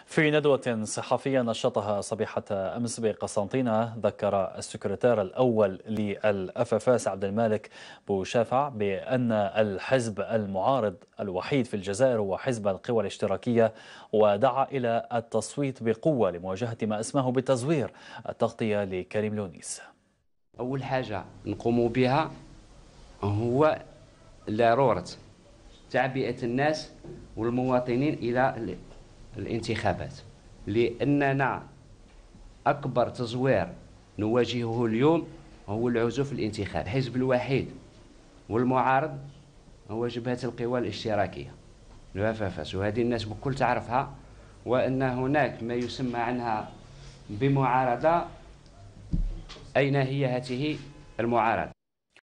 في ندوة صحفية نشطها صبيحة أمس بقسنطينة، ذكر السكرتير الأول للأفافاس عبد المالك بوشافع بأن الحزب المعارض الوحيد في الجزائر هو حزب القوى الاشتراكية، ودعا إلى التصويت بقوة لمواجهة ما اسمه بتزوير التغطية لكريم لونيس. أول حاجة نقوم بها هو ضرورة تعبئة الناس والمواطنين إلى الانتخابات، لأننا أكبر تزوير نواجهه اليوم هو العزوف الانتخابي. الحزب الوحيد والمعارض هو جبهة القوى الاشتراكية الوفافاس، وهذه الناس بكل تعرفها، وأن هناك ما يسمى عنها بمعارضة. أين هي هذه المعارضة؟